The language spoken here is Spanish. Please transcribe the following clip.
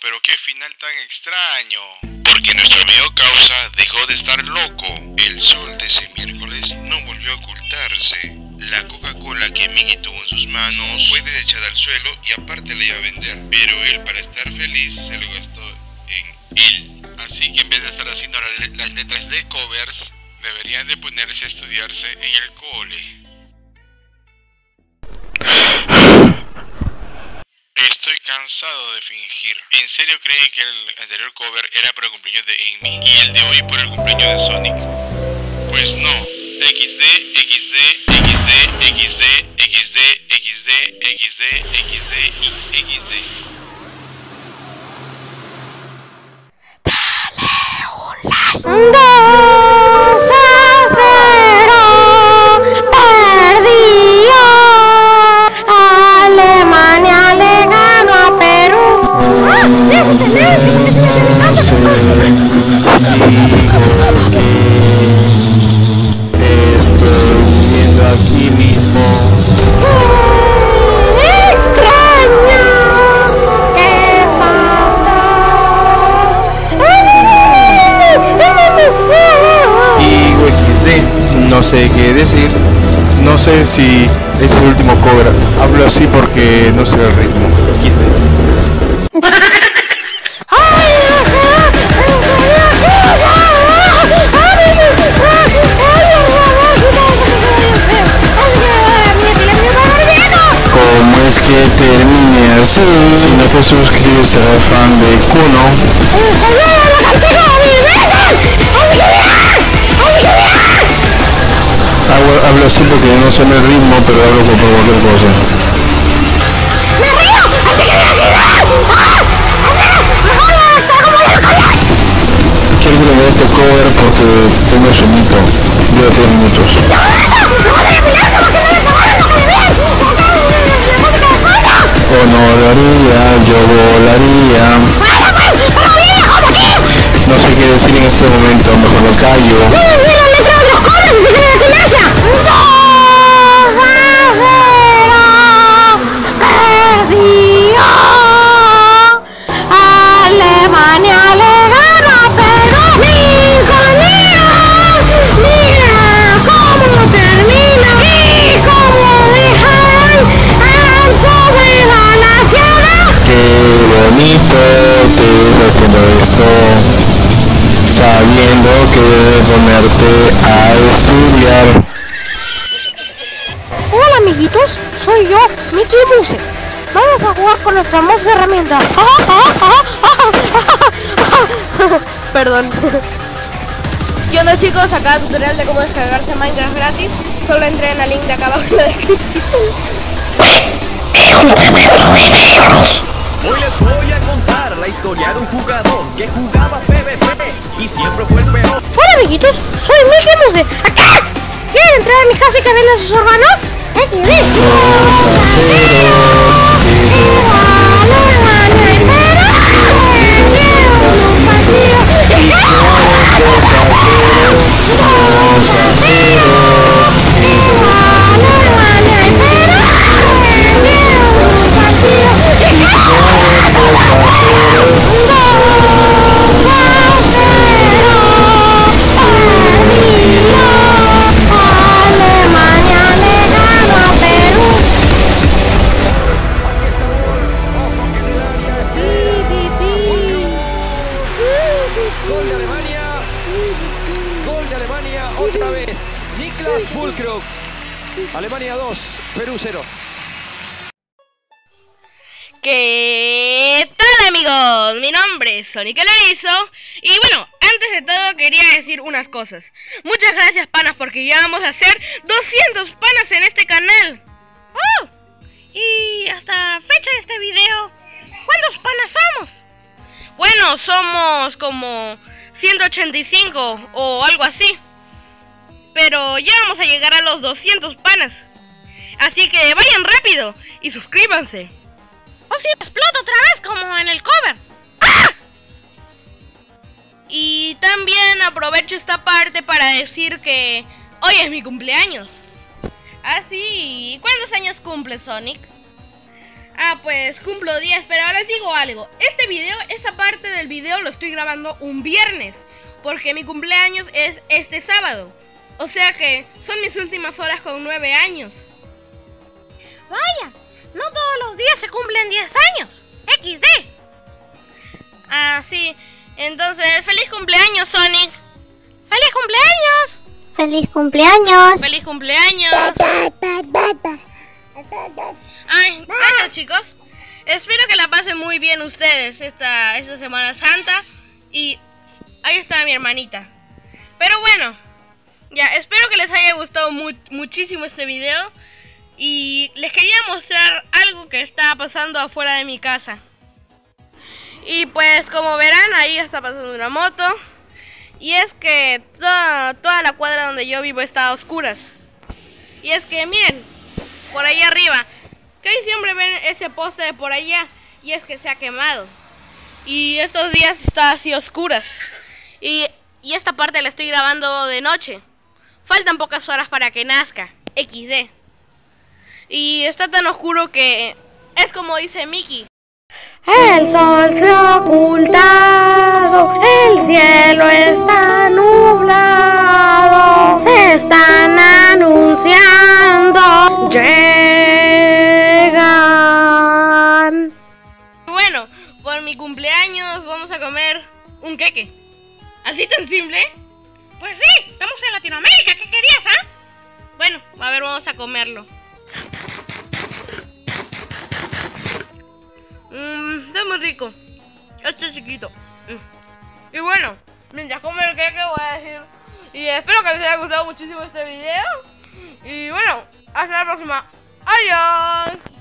pero qué final tan extraño. Porque nuestro amigo Causa dejó de estar loco. El sol de ese miércoles no volvió a ocultarse. La Coca-Cola que Mickey tuvo en sus manos fue desechada al suelo y aparte la iba a vender. Pero él, para estar feliz, se lo gastó en él. Así que en vez de estar haciendo las letras de covers, deberían de ponerse a estudiarse en el cole. Estoy cansado de fingir. ¿En serio creen que el anterior cover era por el cumpleaños de Amy y el de hoy por el cumpleaños de Sonic? Pues no. XD, XD, XD, XD, XD, XD, XD, XD y XD. Dale un like. 2-0 perdió. Alemania le ganó a Perú. Estoy viendo aquí mismo. ¡Qué extraño! ¿Qué pasó? Digo XD, no sé qué decir. No sé si es el último cover. Hablo así porque no sé el ritmo. XD. ¿Cómo es que termine así? Si no te suscribes al fan de Kuno. Hablo así porque no sé el ritmo, pero hablo por cualquier cosa. Quiero que me dé este cover porque tengo sueñito. Yo tengo muchos. Oh, no volaría, yo volaría. No sé qué decir en este momento, mejor lo callo. Alemania le ganó a Perú. Mira cómo termina. Y como dijeron, el pobre nacional. Qué bonito te estás haciendo esto, sabiendo que debes ponerte a estudiar. Hola amiguitos, soy yo, Mickey Mouse. Vamos a jugar con nuestra hermosa herramienta. Perdón. ¿Qué onda chicos? Acá tutorial de cómo descargarse Minecraft gratis. Solo entren al link de acá abajo en la descripción. Hoy les voy a contar la historia de un jugador que jugaba PvP y siempre fue el peor. Hola amiguitos, soy Mickey Mouse. ¡Acá! ¿Quieren entrar a mi casa y que vean sus órganos? Gol de Alemania otra vez. Niklas Füllkrug. Alemania 2, Perú 0. ¿Qué tal amigos? Mi nombre es Sonic el Erizo. Y bueno, antes de todo quería decir unas cosas. Muchas gracias panas porque ya vamos a hacer 200 panas en este canal. ¡Oh! Y hasta fecha de este video, ¿cuántos panas somos? Bueno, somos como 185 o algo así. Pero ya vamos a llegar a los 200 panas. Así que vayan rápido y suscríbanse. ¡Oh sí, explota otra vez como en el cover! ¡Ah! Y también aprovecho esta parte para decir que hoy es mi cumpleaños. Ah, sí, ¿cuántos años cumple Sonic? Ah, pues cumplo 10, pero les digo algo. Este video, esa parte del video lo estoy grabando un viernes, porque mi cumpleaños es este sábado. O sea que son mis últimas horas con 9 años. Vaya, no todos los días se cumplen 10 años. XD. Ah, sí. Entonces, ¡feliz cumpleaños, Sonic! ¡Feliz cumpleaños! ¡Feliz cumpleaños! ¡Feliz cumpleaños! Ay, bueno, chicos, espero que la pasen muy bien ustedes esta Semana Santa. Y ahí está mi hermanita. Pero bueno, ya, espero que les haya gustado muchísimo este video. Y les quería mostrar algo que está pasando afuera de mi casa. Y pues como verán, ahí está pasando una moto. Y es que toda la cuadra donde yo vivo está a oscuras. Y es que miren, por ahí arriba, que ahí siempre ven ese poste de por allá. Y es que se ha quemado. Y estos días está así a oscuras. Y esta parte la estoy grabando de noche. Faltan pocas horas para que nazca. XD. Y está tan oscuro que es como dice Mickey. El sol se ha ocultado, el cielo está nublado, se están anunciando, llegan. Bueno, por mi cumpleaños vamos a comer un queque. ¿Así tan simple? Pues sí, estamos en Latinoamérica, ¿qué querías, ah? Bueno, a ver, vamos a comerlo. Está muy rico. Este chiquito. Y bueno, mientras como el queque voy a decir. Y espero que les haya gustado muchísimo este video. Y bueno, hasta la próxima. Adiós.